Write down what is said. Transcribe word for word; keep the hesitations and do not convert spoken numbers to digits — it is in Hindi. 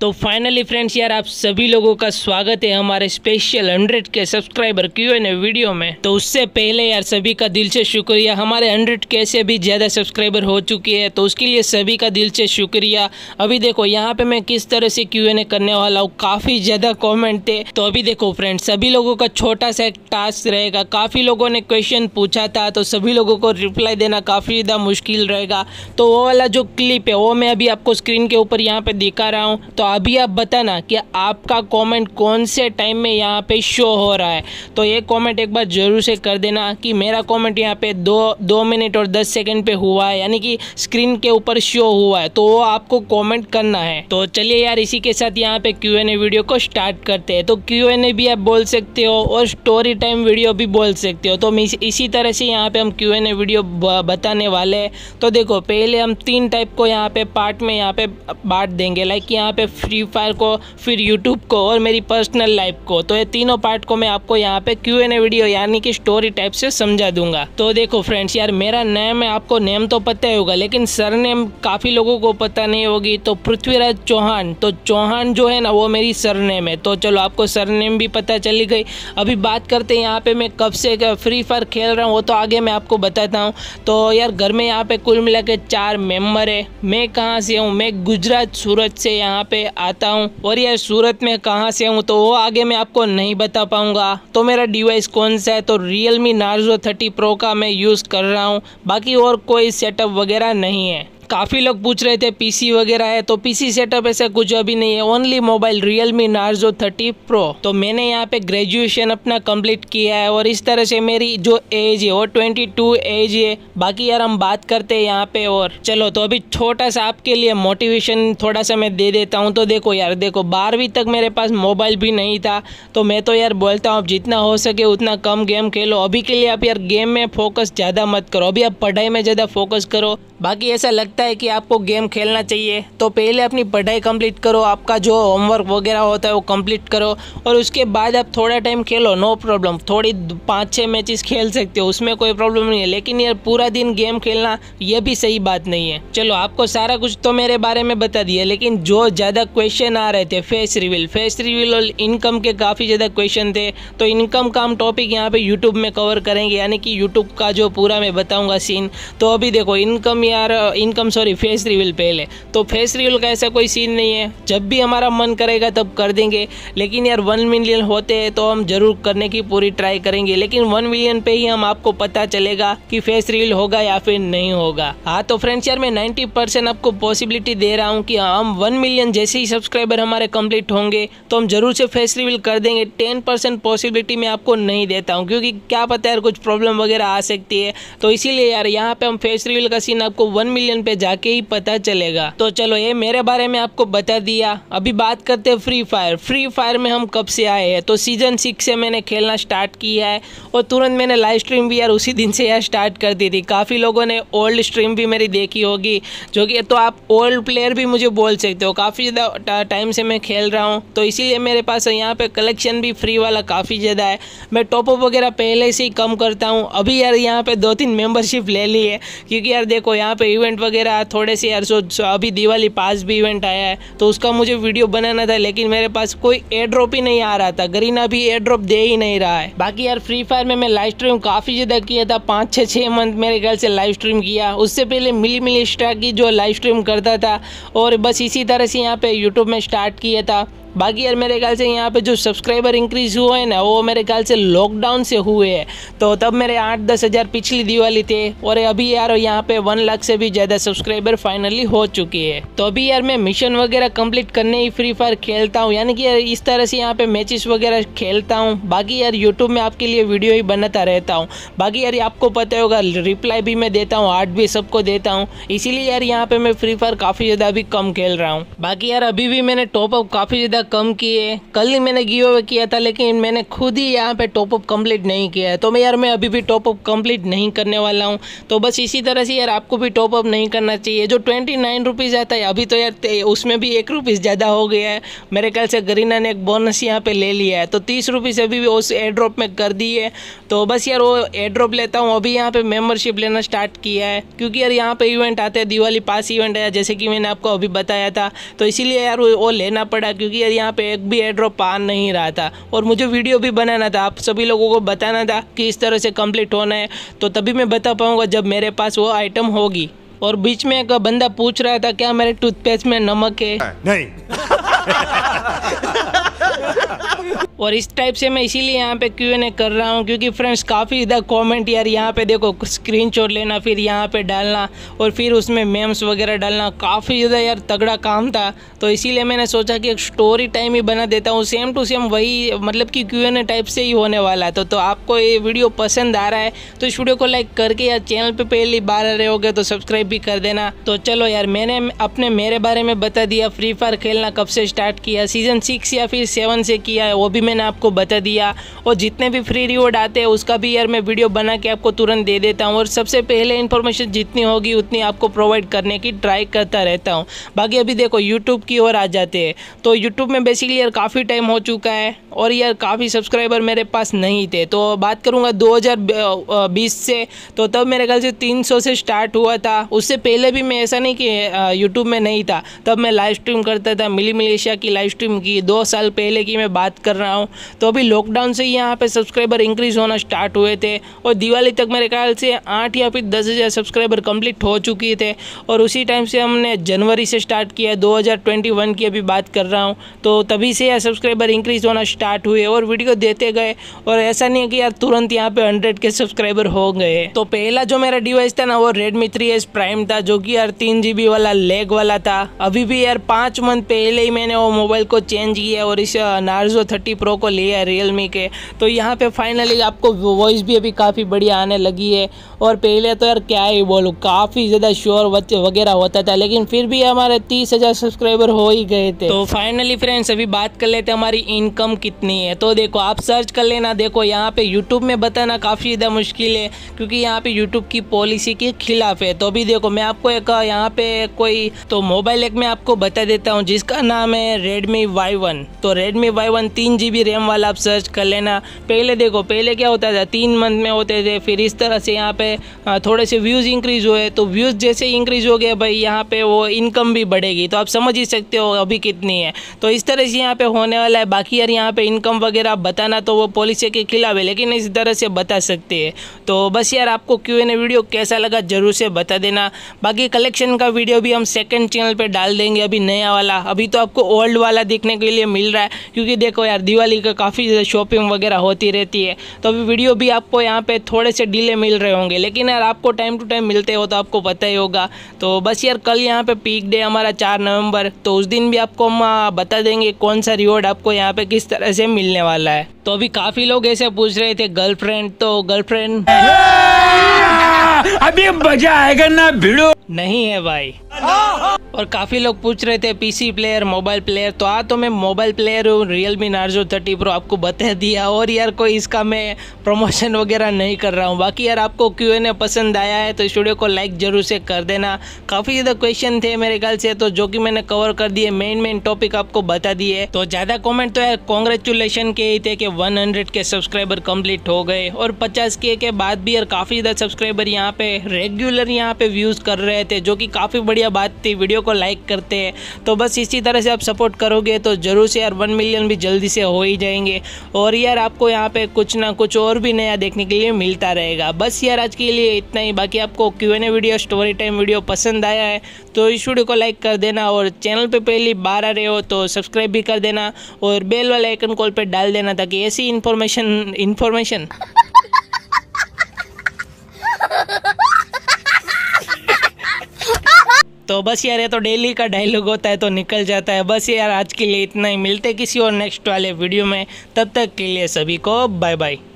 तो फाइनली फ्रेंड्स यार आप सभी लोगों का स्वागत है हमारे स्पेशल हंड्रेड के subscriber Q N A video में। तो उससे पहले यार सभी का दिल से शुक्रिया, हमारे हंड्रेड के से भी ज़्यादा सब्सक्राइबर हो चुके हैं, तो उसके लिए सभी का दिल से शुक्रिया। अभी देखो यहाँ पे मैं किस तरह से क्यू एन ए करने वाला हूँ, काफ़ी ज़्यादा कॉमेंट थे। तो अभी देखो फ्रेंड्स सभी लोगों का छोटा सा एक टास्क रहेगा, काफ़ी लोगों ने क्वेश्चन पूछा था तो सभी लोगों को रिप्लाई देना काफ़ी ज़्यादा मुश्किल रहेगा। तो वो वाला जो क्लिप है वो मैं अभी आपको स्क्रीन के ऊपर यहाँ पे दिखा रहा हूँ। तो अभी आप बताना कि आपका कमेंट कौन से टाइम में यहाँ पे शो हो रहा है। तो ये कमेंट एक बार जरूर से कर देना कि मेरा कमेंट यहाँ पे दो दो मिनट और दस सेकंड पे हुआ है, यानी कि स्क्रीन के ऊपर शो हुआ है, तो वो आपको कमेंट करना है। तो चलिए यार इसी के साथ यहाँ पे क्यू एन ए वीडियो को स्टार्ट करते हैं। तो क्यू एन ए भी आप बोल सकते हो और स्टोरी टाइम वीडियो भी बोल सकते हो। तो मैं इसी तरह से यहाँ पे हम क्यू एन ए वीडियो बताने वाले हैं। तो देखो पहले हम तीन टाइप को यहाँ पे पार्ट में यहाँ पे बांट देंगे, लाइक यहाँ पे फ्री फायर को, फिर यूट्यूब को और मेरी पर्सनल लाइफ को। तो ये तीनों पार्ट को मैं आपको यहाँ पे क्यू एन ए वीडियो यानी कि स्टोरी टाइप से समझा दूंगा। तो देखो फ्रेंड्स यार मेरा नेम है, आपको नेम तो पता ही होगा, लेकिन सरनेम काफ़ी लोगों को पता नहीं होगी। तो पृथ्वीराज चौहान, तो चौहान जो है ना वो मेरी सरनेम है। तो चलो आपको सरनेम भी पता चली गई। अभी बात करते हैं यहाँ पे मैं कब से फ्री फायर खेल रहा हूँ, वो तो आगे मैं आपको बताता हूँ। तो यार घर में यहाँ पे कुल मिला के चार मेम्बर है। मैं कहाँ से हूँ, मैं गुजरात सूरत से यहाँ पे आता हूँ, और यार सूरत में कहाँ से हूँ तो वो आगे मैं आपको नहीं बता पाऊँगा। तो मेरा डिवाइस कौन सा है, तो रियलमी नार्जो थर्टी प्रो का मैं यूज़ कर रहा हूँ, बाकी और कोई सेटअप वगैरह नहीं है। काफ़ी लोग पूछ रहे थे पीसी वगैरह है, तो पीसी सेटअप ऐसा कुछ अभी नहीं है, only mobile Realme Narzo thirty pro. तो मैंने यहाँ पे ग्रेजुएशन अपना कंप्लीट किया है और इस तरह से मेरी जो एज है वो ट्वेंटी टू एज है। बाकी यार हम बात करते हैं यहाँ पे, और चलो तो अभी छोटा सा आपके लिए मोटिवेशन थोड़ा सा मैं दे देता हूँ। तो देखो यार देखो बारहवीं तक मेरे पास मोबाइल भी नहीं था, तो मैं तो यार बोलता हूँ जितना हो सके उतना कम गेम खेलो। अभी के लिए आप यार गेम में फोकस ज़्यादा मत करो, अभी आप पढ़ाई में ज़्यादा फोकस करो। बाकी ऐसा लगता है कि आपको गेम खेलना चाहिए तो पहले अपनी पढ़ाई कंप्लीट करो, आपका जो होमवर्क वगैरह होता है वो कंप्लीट करो, और उसके बाद आप थोड़ा टाइम खेलो, नो प्रॉब्लम। थोड़ी पाँच छः मैचेस खेल सकते हो, उसमें कोई प्रॉब्लम नहीं है, लेकिन यार पूरा दिन गेम खेलना ये भी सही बात नहीं है। चलो आपको सारा कुछ तो मेरे बारे में बता दिया, लेकिन जो ज़्यादा क्वेश्चन आ रहे थे फेस रिवील फेस रिवील और इनकम के काफ़ी ज़्यादा क्वेश्चन थे, तो इनकम का हम टॉपिक यहाँ पे यूट्यूब में कवर करेंगे, यानी कि यूट्यूब का जो पूरा मैं बताऊँगा सीन। तो अभी देखो इनकम यार इनकम सॉरी फेस रिवील पहले, तो फेस रिवील का ऐसा कोई सीन नहीं है, जब भी हमारा मन करेगा तब कर देंगे। लेकिन यार वन मिलियन होते हैं तो हम जरूर करने की पूरी ट्राई करेंगे, लेकिन वन मिलियन पे ही हम आपको पता चलेगा कि फेस रिवील होगा या फिर नहीं होगा। हाँ तो फ्रेंड्स यार मैं नाइन्टी परसेंट आपको पॉसिबिलिटी दे रहा हूँ कि हम वन मिलियन जैसे ही सब्सक्राइबर हमारे कंप्लीट होंगे तो हम जरूर से फेस रिवील कर देंगे। टेन परसेंट पॉसिबिलिटी मैं आपको नहीं देता हूँ, क्योंकि क्या पता यार कुछ प्रॉब्लम वगैरह आ सकती है, तो इसीलिए यार यहाँ पे हम फेस रिवील का सीन आपको वन मिलियन पे जाके ही पता चलेगा। तो चलो ये मेरे बारे में आपको बता दिया। अभी बात करते हैं फ्री फायर फ्री फायर में हम कब से आए हैं। तो सीजन सिक्स से मैंने खेलना स्टार्ट किया है, और तुरंत मैंने लाइव स्ट्रीम भी यार उसी दिन से यार स्टार्ट कर दी थी। काफ़ी लोगों ने ओल्ड स्ट्रीम भी मेरी देखी होगी, जो कि तो आप ओल्ड प्लेयर भी मुझे बोल सकते हो, काफ़ी ज़्यादा टाइम से मैं खेल रहा हूँ, तो इसीलिए मेरे पास यहाँ पे कलेक्शन भी फ्री वाला काफ़ी ज़्यादा है। मैं टॉपअप वगैरह पहले से ही कम करता हूँ, अभी यार यहाँ पे दो तीन मेंबरशिप ले ली है, क्योंकि यार देखो यहाँ पे इवेंट वगैरह थोड़े से यार सो, सो अभी दिवाली पास भी इवेंट आया है, तो उसका मुझे वीडियो बनाना था, लेकिन मेरे पास कोई एयर ड्रॉप ही नहीं आ रहा था, गरीना भी एयर ड्रॉप दे ही नहीं रहा है। बाकी यार फ्री फायर में मैं लाइव स्ट्रीम काफ़ी ज़्यादा किया था, पाँच छः छः मंथ मेरे ख्याल से लाइव स्ट्रीम किया। उससे पहले मिली मिली स्टार की जो लाइव स्ट्रीम करता था, और बस इसी तरह से यहाँ पे यूट्यूब में स्टार्ट किया था। बाकी यार मेरे ख्याल से यहाँ पे जो सब्सक्राइबर इंक्रीज हुए हैं ना वो मेरे ख्याल से लॉकडाउन से हुए हैं, तो तब मेरे आठ दस हज़ार पिछली दिवाली थे, और अभी यार यहाँ पे वन लाख से भी ज़्यादा सब्सक्राइबर फाइनली हो चुके हैं। तो अभी यार मैं मिशन वगैरह कंप्लीट करने ही फ्री फायर खेलता हूँ, यानी कि यार इस तरह से यहाँ पे मैचेस वगैरह खेलता हूँ। बाकी यार यूट्यूब में आपके लिए वीडियो ही बनाता रहता हूँ। बाकी यार आपको पता होगा रिप्लाई भी मैं देता हूँ, आर्ट भी सबको देता हूँ, इसीलिए यार यहाँ पे मैं फ्री फायर काफ़ी ज़्यादा अभी कम खेल रहा हूँ। बाकी यार अभी भी मैंने टॉपअप काफ़ी ज़्यादा कम किए। कल ही मैंने गिव अवे किया था, लेकिन मैंने खुद ही यहाँ पे टॉपअप कंप्लीट नहीं किया है। तो मैं यार मैं अभी भी टॉपअप कंप्लीट नहीं करने वाला हूँ। तो बस इसी तरह से यार आपको भी टॉपअप नहीं करना चाहिए। जो ट्वेंटी नाइन रुपीज़ आता है अभी तो यार उसमें भी एक रुपीज़ ज़्यादा हो गया है। मेरे ख्याल से गरीना ने एक बोनस यहाँ पे ले लिया है, तो तीस रुपीज़ अभी भी उस एयर ड्रॉप में कर दी है। तो बस यार वो एयर ड्रॉप लेता हूँ। अभी यहाँ पे मेंबरशिप लेना स्टार्ट किया है, क्योंकि यार यहाँ पे इवेंट आते हैं, दिवाली पास इवेंट है जैसे कि मैंने आपको अभी बताया था। तो इसीलिए यार वो लेना पड़ा, क्योंकि यार यहाँ पे एक भी एयर ड्रॉप आ नहीं रहा था और मुझे वीडियो भी बनाना था, आप सभी लोगों को बताना था कि इस तरह से कंप्लीट होना है। तो तभी मैं बता पाऊँगा जब मेरे पास वो आइटम होगी। और बीच में एक बंदा पूछ रहा था क्या मेरे टूथपेस्ट में नमक है? नहीं। और इस टाइप से मैं इसीलिए यहाँ पे क्यू एन ए कर रहा हूँ, क्योंकि फ्रेंड्स काफ़ी इधर कमेंट यार यहाँ पे देखो स्क्रीनशॉट लेना, फिर यहाँ पे डालना और फिर उसमें मेम्स वगैरह डालना, काफ़ी ज़्यादा यार तगड़ा काम था। तो इसीलिए मैंने सोचा कि एक स्टोरी टाइम ही बना देता हूँ, सेम टू सेम वही मतलब कि क्यू एन ए टाइप से ही होने वाला है। तो, तो आपको ये वीडियो पसंद आ रहा है तो इस वीडियो को लाइक करके यार चैनल पर पहली बार आ रहे होगे तो सब्सक्राइब भी कर देना। तो चलो यार मैंने अपने मेरे बारे में बता दिया, फ्री फायर खेलना कब से स्टार्ट किया, सीजन सिक्स या फिर सेवन से किया है वो भी मैंने आपको बता दिया। और जितने भी फ्री रिवॉर्ड आते हैं उसका भी यार मैं वीडियो बना के आपको तुरंत दे देता हूँ। और सबसे पहले इन्फॉर्मेशन जितनी होगी उतनी आपको प्रोवाइड करने की ट्राई करता रहता हूँ। बाकी अभी देखो यूट्यूब की ओर आ जाते हैं। तो यूट्यूब में बेसिकली यार काफ़ी टाइम हो चुका है और यार काफ़ी सब्सक्राइबर मेरे पास नहीं थे। तो बात करूँगा दो हज़ार बीस से, तो तब मेरे ख्याल से तीन सौ से स्टार्ट हुआ था। उससे पहले भी मैं ऐसा नहीं कि यूट्यूब में नहीं था, तब मैं लाइव स्ट्रीम करता था, मिली मिलेशिया की लाइव स्ट्रीम की, दो साल पहले की मैं बात कर रहा हूँ। तो अभी लॉकडाउन से ही यहाँ पे सब्सक्राइबर इंक्रीज़ होना स्टार्ट हुए थे और दिवाली तक मेरे ख्याल से आठ या फिर दस हज़ार सब्सक्राइबर कंप्लीट हो चुकी थे। और उसी टाइम से हमने जनवरी से स्टार्ट किया, दो हज़ार इक्कीस की अभी बात कर रहा हूँ। तो तभी से यार सब्सक्राइबर इंक्रीज़ होना स्टार्ट हुए और वीडियो देते गए। और ऐसा नहीं है कि यार तुरंत यहाँ पे हंड्रेड के सब्सक्राइबर हो गए। तो पहला जो मेरा डिवाइस था ना वो रेडमी थ्री एस प्राइम था, जो कि यार तीन जी बी वाला लेग वाला था। अभी भी यार पाँच मंथ पहले ही मैंने वो मोबाइल को चेंज किया और इस नार्जो थर्टी प्रो को लिया है रियलमी के। तो यहाँ पे फाइनली आपको वॉइस भी अभी काफ़ी बढ़िया आने लगी है। और पहले तो यार क्या ही बोलूँ, काफ़ी ज़्यादा शोर वगैरह होता था, लेकिन फिर भी हमारे तीस हज़ार सब्सक्राइबर हो ही गए थे। तो फाइनली फ्रेंड्स अभी बात कर लेते हैं हमारी इनकम कितनी है। तो देखो आप सर्च कर लेना, देखो यहाँ पे यूट्यूब में बताना काफ़ी ज़्यादा मुश्किल है, क्योंकि यहाँ पे यूट्यूब की पॉलिसी के खिलाफ है। तो अभी देखो मैं आपको एक यहाँ पे कोई तो मोबाइल एक मैं आपको बता देता हूँ जिसका नाम है रेडमी वाई वन। तो रेडमी वाई वन तीन जी बी रैम वाला आप सर्च कर लेना। पहले देखो पहले क्या होता था, तीन मंथ में होते थे, फिर इस तरह से यहाँ पे थोड़े से व्यूज़ इंक्रीज़ हुए। तो व्यूज़ जैसे इंक्रीज़ हो गया भाई यहाँ पे वो इनकम भी बढ़ेगी। तो आप समझ ही सकते हो अभी कितनी है। तो इस तरह से यहाँ पे होने वाला है। बाकी यार यहाँ पे इनकम वगैरह बताना तो वो पॉलिसी के खिलाफ है, लेकिन इस तरह से बता सकते हैं। तो बस यार आपको क्यू एन ए वीडियो कैसा लगा ज़रूर से बता देना। बाकी कलेक्शन का वीडियो भी हम सेकंड चैनल पे डाल देंगे, अभी नया वाला। अभी तो आपको ओल्ड वाला देखने के लिए मिल रहा है, क्योंकि देखो यार दिवाली का काफ़ी ज़्यादा शॉपिंग वगैरह होती रहती है। तो अभी वीडियो भी आपको यहाँ पे थोड़े से डिले मिल रहे होंगे, लेकिन यार आपको टाइम टू टाइम मिलते हो तो आपको पता ही होगा। तो बस यार कल यहाँ पे पीक डे हमारा चार नवंबर, तो उस दिन भी आपको हम बता देंगे कौन सा रिवॉर्ड आपको यहाँ पे किस तरह से मिलने वाला है। तो अभी काफ़ी लोग ऐसे पूछ रहे थे गर्लफ्रेंड, तो गर्लफ्रेंड अभी मजा आएगा ना भिड़ो, नहीं है भाई। और काफ़ी लोग पूछ रहे थे पीसी प्लेयर, मोबाइल प्लेयर। तो हाँ, तो मैं मोबाइल प्लेयर हूँ, रियलमी नार्जो थर्टी प्रो आपको बता दिया। और यार कोई इसका मैं प्रमोशन वगैरह नहीं कर रहा हूँ। बाकी यार आपको क्यू एन ए पसंद आया है तो इस वीडियो को लाइक जरूर से कर देना। काफ़ी ज़्यादा क्वेश्चन थे मेरे ख्याल से, तो जो कि मैंने कवर कर दिए, मेन मेन टॉपिक आपको बता दिए। तो ज़्यादा कॉमेंट तो यार कॉन्ग्रेचुलेशन के ही थे कि हंड्रेड के सब्सक्राइबर कंप्लीट हो गए। और पचास के के बाद भी यार काफ़ी ज़्यादा सब्सक्राइबर यहाँ पे रेगुलर यहाँ पे व्यूज़ कर रहे थे, जो कि काफ़ी बढ़िया बात थी। वीडियो को लाइक करते हैं तो बस इसी तरह से आप सपोर्ट करोगे तो ज़रूर से यार वन मिलियन भी जल्दी से हो ही जाएंगे। और यार आपको यहाँ पे कुछ ना कुछ और भी नया देखने के लिए मिलता रहेगा। बस यार आज के लिए इतना ही। बाकी आपको Q N A video, story time video पसंद आया है तो इस वीडियो को लाइक कर देना। और चैनल पे पहली बार आ रहे हो तो सब्सक्राइब भी कर देना और बेल वाला आइकन कॉल पे डाल देना, ताकि ऐसी इन्फॉर्मेशन इन्फॉर्मेशन तो बस यार ये तो डेली का डायलॉग होता है तो निकल जाता है। बस यार आज के लिए इतना ही। मिलते किसी और नेक्स्ट वाले वीडियो में, तब तक के लिए सभी को बाय बाय।